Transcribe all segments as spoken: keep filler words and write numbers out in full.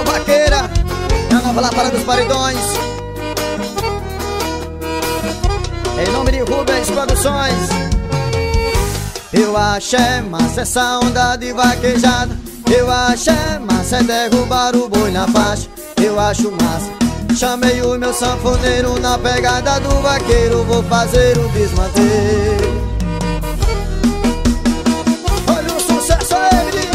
Nação Vaqueira, é a nova Lapada dos Paredões. Em nome de Rubens Produções. Eu acho é massa essa onda de vaquejada. Eu acho é massa é derrubar o boi na faixa. Eu acho massa. Chamei o meu sanfoneiro na pegada do vaqueiro. Vou fazer o desmanteiro. Olha o sucesso aí.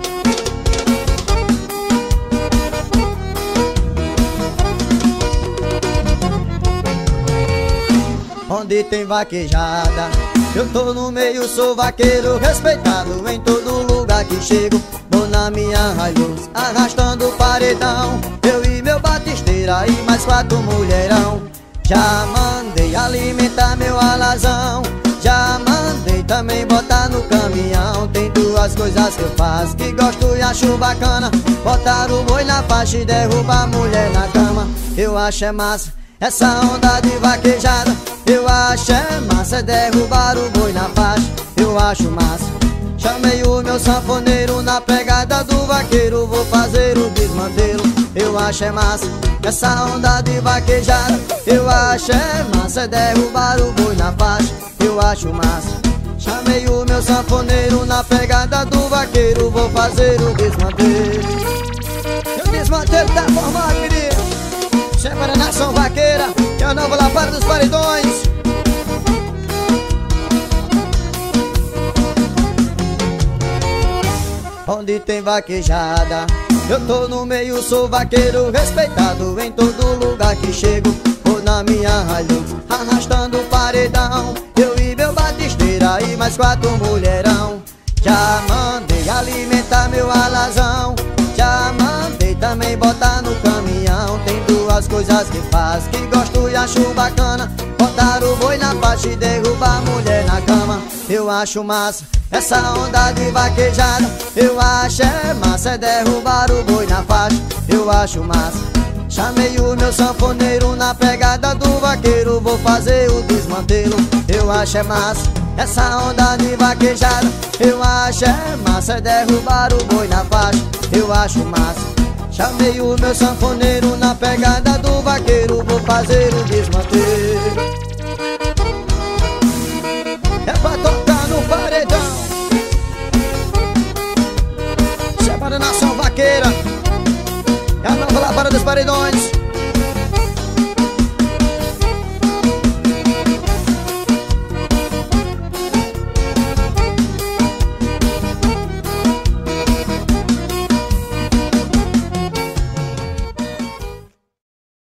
Onde tem vaquejada, eu tô no meio, sou vaqueiro respeitado em todo lugar que chego. Vou na minha Hilux, arrastando o paredão, eu e meu batisteira e mais quatro mulherão. Já mandei alimentar meu alazão, já mandei também botar no caminhão. Tem duas coisas que eu faço que gosto e acho bacana: botar o boi na faixa e derrubar a mulher na cama. Eu acho é massa essa onda de vaquejada. Eu acho é massa é derrubar o boi na faixa. Eu acho massa. Chamei o meu sanfoneiro na pegada do vaqueiro. Vou fazer o desmantelo. Eu acho é massa essa onda de vaquejada. Eu acho é massa é derrubar o boi na faixa. Eu acho massa. Chamei o meu sanfoneiro na pegada do vaqueiro. Vou fazer o desmantelo. O desmantelo tá formado, menino. Sempre na Nação Vaqueira, que é a nova Lapada dos Paredões. Onde tem vaquejada, eu tô no meio, sou vaqueiro respeitado em todo lugar que chego. Vou na minha Hilux, arrastando o paredão, eu e meu batisteira e mais quatro mulherão. Já mandei alimentar meu alazão, já mandei também botar no caminhão. Tem duas coisas que faço que gosto e acho bacana: botar o boi na faixa e derrubar a mulher na cama. Eu acho massa essa onda de vaquejada. Eu acho é massa é derrubar o boi na faixa. Eu acho massa. Chamei o meu sanfoneiro na pegada do vaqueiro. Vou fazer o desmantelo. Eu acho é massa essa onda de vaquejada. Eu acho é massa é derrubar o boi na faixa. Eu acho massa. Chamei o meu sanfoneiro na pegada do vaqueiro. Vou fazer o desmantelo. É pra tocar no paredão. Chama da Nação Vaqueira, é a nova Lapada dos Paredões.